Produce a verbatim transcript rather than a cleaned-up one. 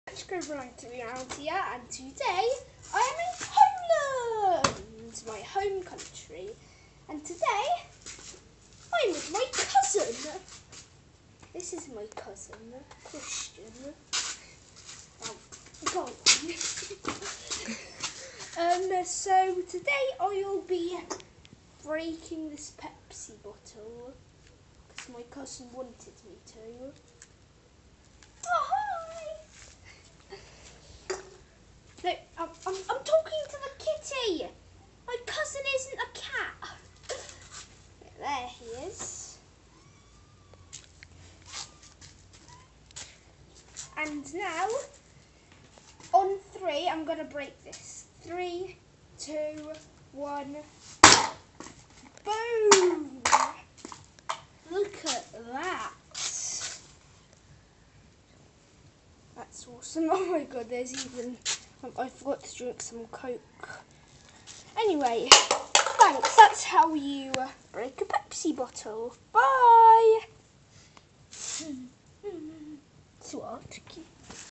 Subscribe to Reality, and today I am in Poland, my home country, and today I'm with my cousin. This is my cousin, Christian. Oh, go on. um, so today I'll be breaking this Pepsi bottle because my cousin wanted me to. Oh, hi! No, I'm, I'm, I'm talking to the kitty. My cousin isn't a cat. There he is. And now, on three, I'm going to break this. Three, two, one. Boom! Look at that. That's awesome. Oh my god, there's even... I forgot to drink some Coke. Anyway, thanks. That's how you break a Pepsi bottle. Bye!